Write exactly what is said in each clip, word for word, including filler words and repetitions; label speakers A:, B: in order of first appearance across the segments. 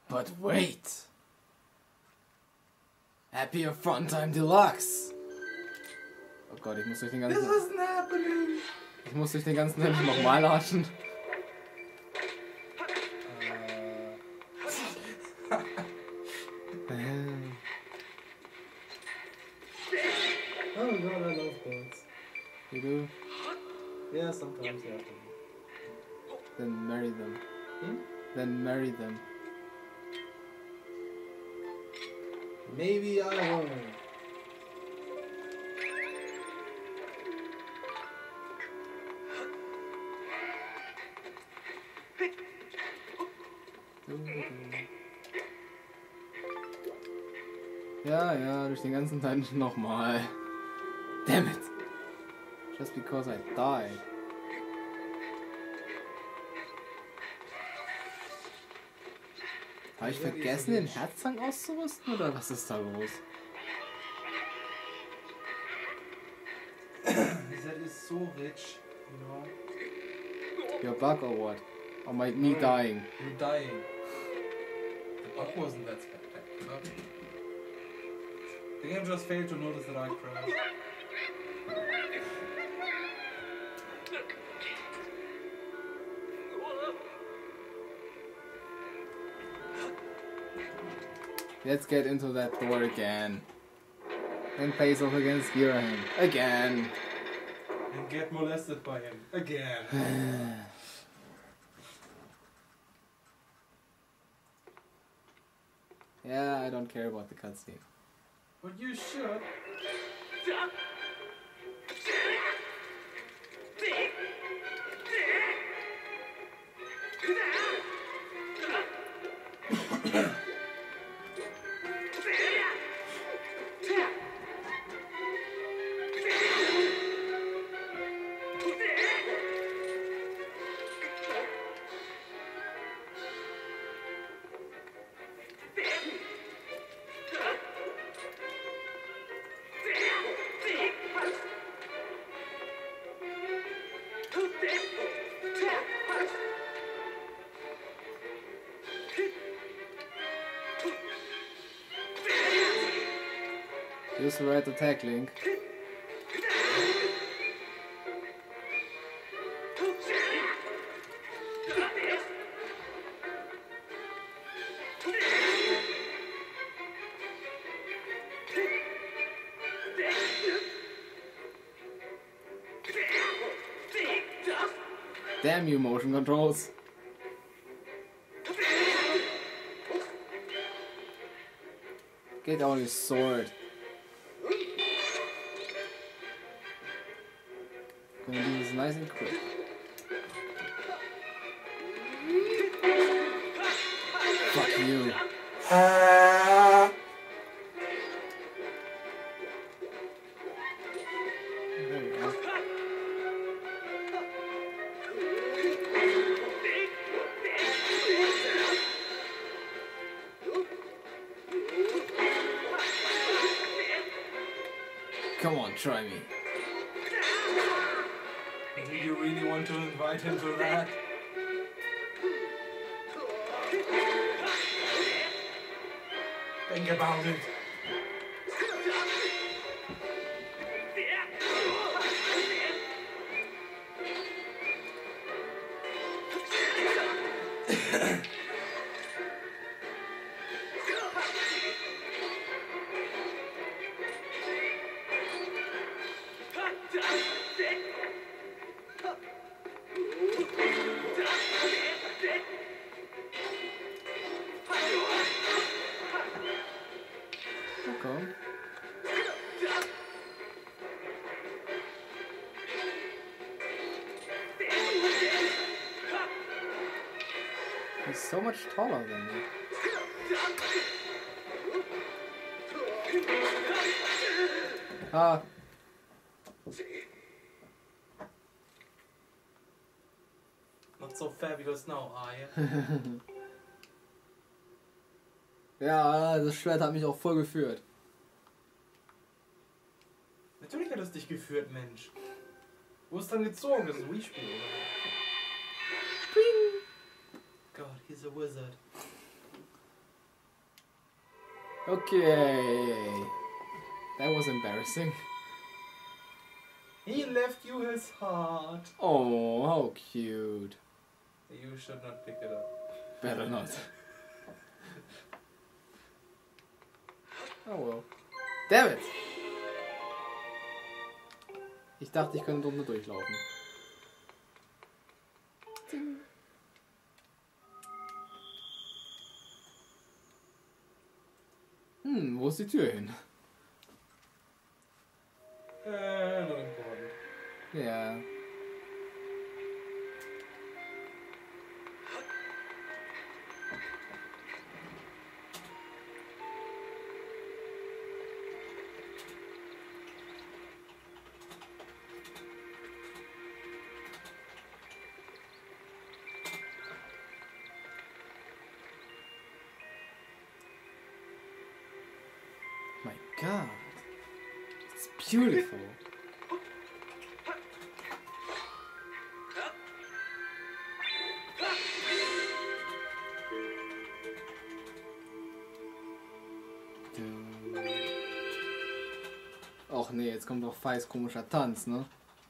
A: But wait! Happier Fun Time Deluxe! Oh Gott, ich muss durch den ganzen...
B: This isn't happening!
A: Ich muss durch den ganzen Level nochmal latschen.
B: Oh god, I love birds.
A: You do?
B: Yeah, sometimes they have to.
A: Then marry them.
B: Hmm?
A: Then marry them.
B: Maybe I won't.
A: Ja, ja, durch den ganzen Dungeon nochmal. Damn it! Just because I died. Habe ich vergessen, den Herztrank auszurüsten oder was ist da los?
B: That is so rich, you know.
A: Your bug or what? Or my me dying?
B: You're dying. The bug wasn't that spectacular. The game just failed to notice that I crashed.
A: Let's get into that door again. And face off against Girahim. Again.
B: And get molested by him. Again.
A: Yeah, I don't care about the cutscene.
B: But you should.
A: Use the right attack, Link. Damn you, motion controls. Get out your sword. Gonna do this nice and quick. Fuck you. There we go. Come on, try me.
B: Do you really want to invite him to that? Think about it.
A: Okay. He's so much taller than me. Ah.
B: Not so fabulous now, are you?
A: Ja, das Schwert hat mich auch voll geführt.
B: Natürlich hat es dich geführt, Mensch. Wo ist dann gezogen? Das ist ein Wii-Spiel, oder? God, he's a wizard.
A: Okay. That was embarrassing.
B: He left you his heart.
A: Oh, how cute.
B: You should not pick it up.
A: Better not. Oh well. Damn it! Ich dachte, ich könnte drunter durchlaufen. Hm, wo ist die Tür hin?
B: Äh, not important.
A: Ja. My God, it's beautiful. Och nee, jetzt kommt doch Feis komischer Tanz, ne?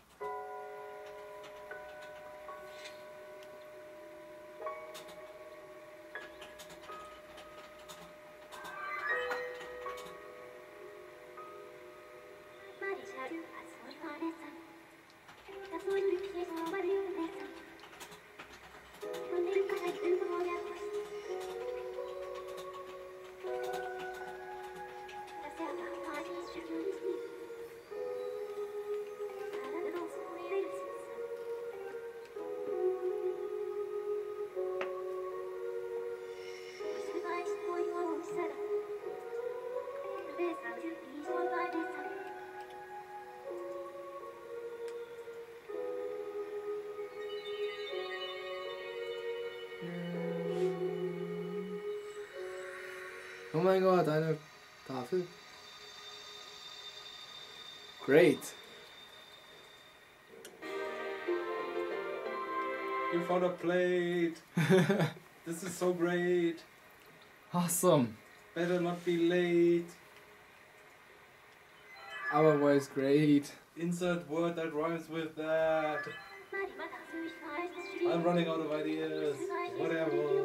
A: Oh mein Gott, eine Tafel. Great.
B: You found a plate. This is so great.
A: Awesome.
B: Better not be late.
A: Our voice great.
B: Insert word that rhymes with that. I'm running out of ideas. Whatever.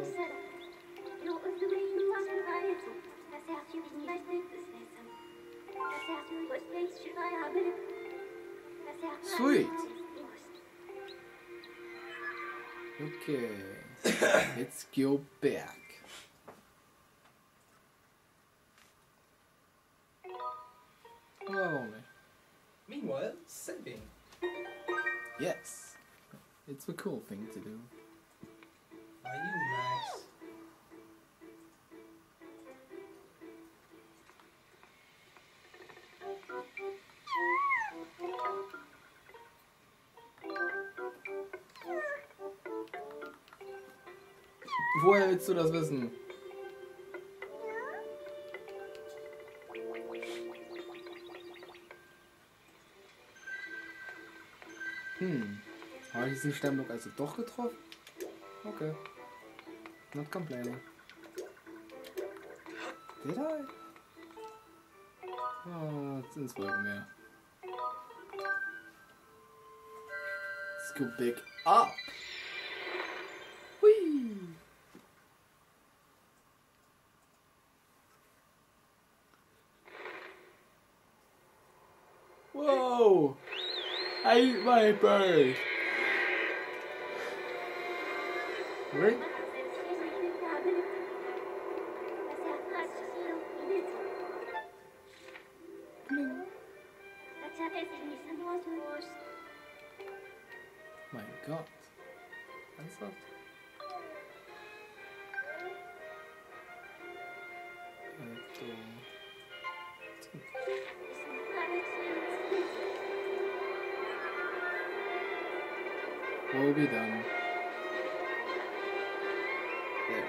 A: Sweet. Okay. Let's go back. Oh,
B: Meanwhile, saving.
A: yes. It's a cool thing to do.
B: Are you Max?
A: Woher willst du das wissen? Hm. Habe ich diesen Steinblock also doch getroffen? Okay. Not complaining. Did I? Oh, jetzt ins Wolkenmeer. Let's go big up. Whee! Whoa! I ate my bird! Right? My God. Ernsthaft? Also. Will be done. There.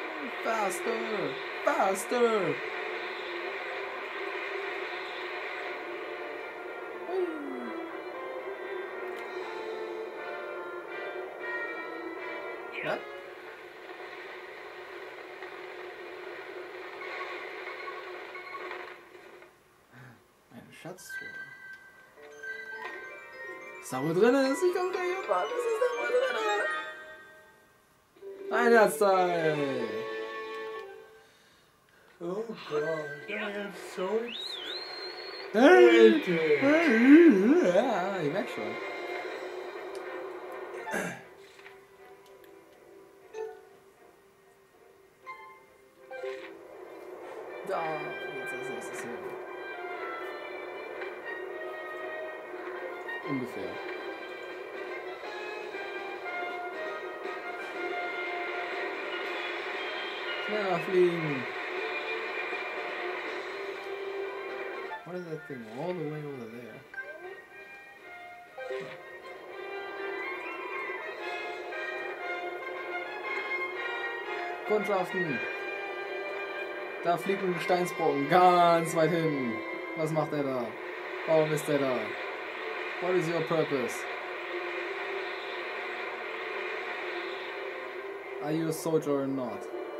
A: Faster! Faster! Ja? Eine Schatztruhe. Ist da wohl drin? Ist ich komm gleich auf an. Was ist da wohl drin? Ein Herzteil.
B: Oh Gott, I am so
A: Hey.
B: excited.
A: Ja, ich merk schon. Da, jetzt ist es hier. Ungefähr. Schneller fliegen. What is that thing all the way over there? Kundschaften. Da fliegt ein Steinsbrocken ganz weit hinten. Was macht er da? Warum ist er da? What is your purpose? Are you a soldier or not?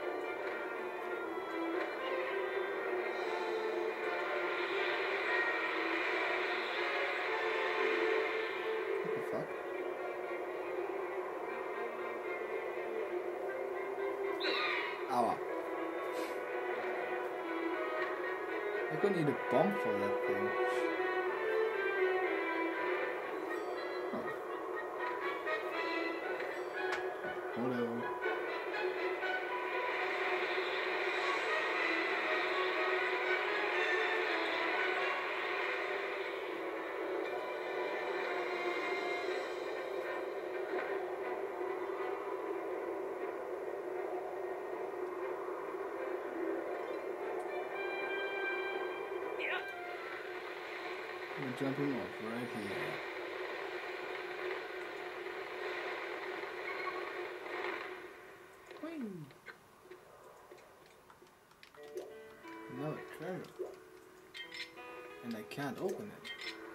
A: What the fuck? Aua. I could need a bomb for that thing. Oh. Whatever. We're jumping off right here. Whee! Another treasure. And I can't open it.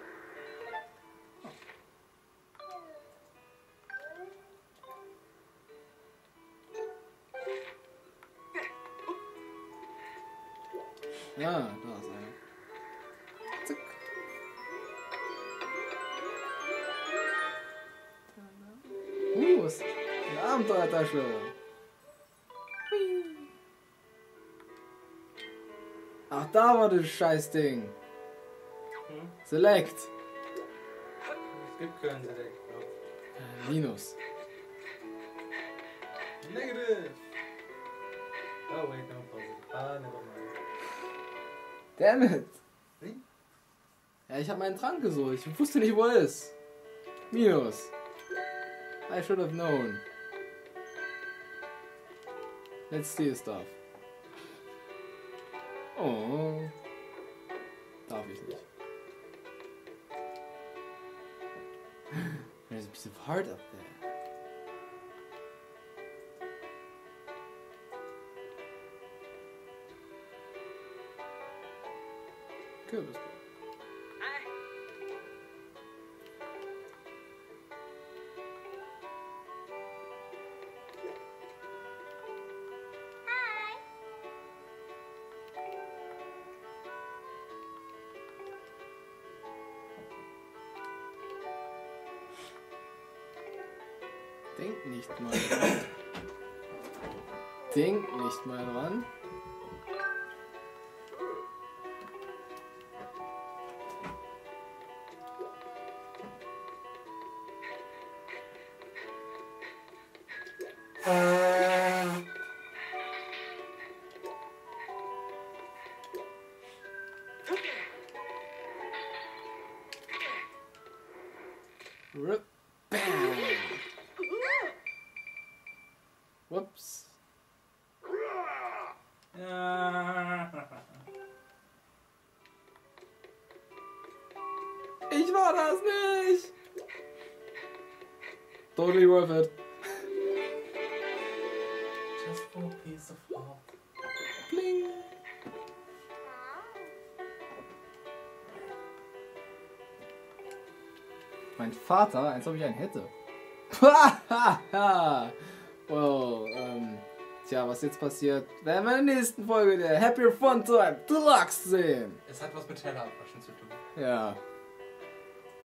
A: Oh. Ja, da ist einer. Zack. Uh, was ist eine Abenteuertasche. Hui. Ach, da war das Scheißding.
B: Hm?
A: Select.
B: Es gibt keinen Select-Knopf.
A: Minus.
B: Negative. Oh wait, no positive. Ah, never mind.
A: Damn it.
B: Hm?
A: Ja, ich habe meinen Trank gesucht. Ich wusste nicht, wo er ist. Minus. I should have known. Let's steal stuff. Oh. Darf ich nicht. There's a piece of heart up there. Kürbisbuch. Denk nicht mal dran. Denk nicht mal dran. Rip. Bam. Whoops. Ich war das nicht. Totally worth it.
B: Just for a piece of heart.
A: Bling. Mein Vater, als ob ich einen hätte. Well, Tja, was jetzt passiert, werden wir in der nächsten Folge der Happy Fun Time Deluxe sehen.
B: Es hat was mit Teller abwaschen zu tun.
A: Ja.